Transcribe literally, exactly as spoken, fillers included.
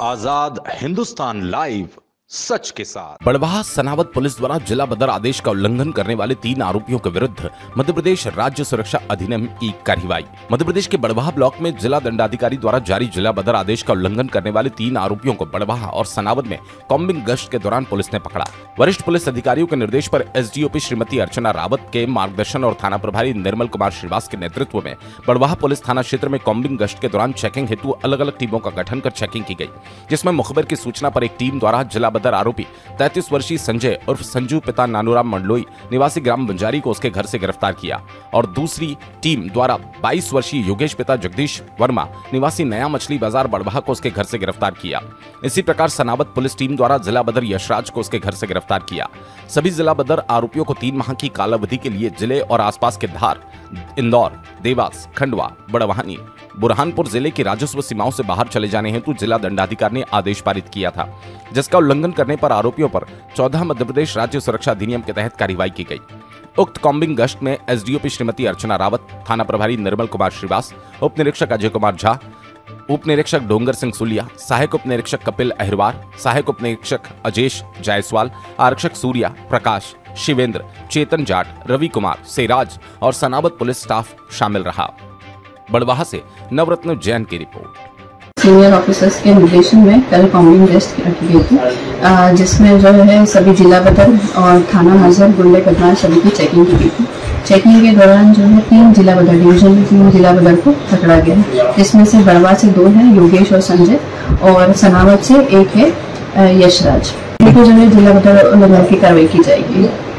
आजाद Hindustan live, सच के साथ। Barwaha Sanawad police द्वारा जिला बदर आदेश का उल्लंघन करने वाले तीन आरोपियों के विरुद्ध मध्य प्रदेश राज्य सुरक्षा अधिनियम की कार्रवाई। मध्य प्रदेश के बड़वाह ब्लॉक में जिला दंडाधिकारी द्वारा जारी जिला बदर आदेश का उल्लंघन करने वाले तीन आरोपियों को बड़वाह और सनावद में कॉम्बिंग गश्त के दौरान पुलिस ने पकड़ा। वरिष्ठ पुलिस अधिकारियों के निर्देश पर एसडीओपी श्रीमती अर्चना रावत के मार्गदर्शन और थाना प्रभारी निर्मल कुमार श्रीवास के नेतृत्व में बड़वाह पुलिस थाना क्षेत्र में कॉम्बिंग गश्त के दौरान चेकिंग हेतु अलग अलग टीमों का गठन कर चेकिंग की गई, जिसमें मुखबिर की सूचना पर एक टीम द्वारा जिला बदर आरोपी तैंतीस वर्षीय संजय उर्फ संजू पिता नानूराम मंडलोई निवासी ग्राम बंजारी को उसके घर से गिरफ्तार किया और दूसरी टीम द्वारा बाईस वर्षीय योगेश पिता जगदीश वर्मा निवासी नया मछली बाजार बड़वाह को उसके घर से गिरफ्तार किया। इसी प्रकार सनावद पुलिस टीम द्वारा जिला बदर यशराज को उसके घर से गिरफ्तार किया। सभी जिला बदर आरोपियों को तीन माह की कालावधि के लिए जिले और आसपास के धार, इंदौर, देवास, खंडवा, बड़वानी, बुरहानपुर जिले की राजस्व सीमाओं से बाहर चले जाने हेतु जिला दंडाधिकारी ने आदेश पारित किया था, जिसका उल्लंघन करने पर आरोपियों पर चौदह मध्य प्रदेश राज्य सुरक्षा अधिनियम के तहत कार्रवाई की गई। उक्त कॉम्बिंग गश्त में एसडीओपी श्रीमती अर्चना रावत, थाना प्रभारी निर्मल कुमार श्रीवास, उप निरीक्षक अजय कुमार झा, उप निरीक्षक डोंगर सिंह सुलिया, सहायक उप निरीक्षक कपिल अहिरवार, सहायक उप निरीक्षक अजेश जायसवाल, आरक्षक सूर्या, प्रकाश, शिवेंद्र, चेतन जाट, रवि कुमार, सेराज और सनावद पुलिस स्टाफ शामिल रहा। बड़वाह से नवरत्न जैन की रिपोर्ट। सीनियर ऑफिसर्स के निर्देशन में कल कॉम्बिंग गश्त रखी गई थी, जिसमें जो है सभी जिला बदर और थाना हाजिर गुंडे कदमान सभी की चेकिंग की गई थी। चेकिंग के दौरान जो है तीन जिला बदर डिवीजन में तीन जिला बदर को पकड़ा गया है, जिसमें से बड़वाह से दो हैं योगेश और संजय और सनावद से एक है यशराज। इनको जो है जिला बदर उल्लंघन की कार्रवाई की जाएगी।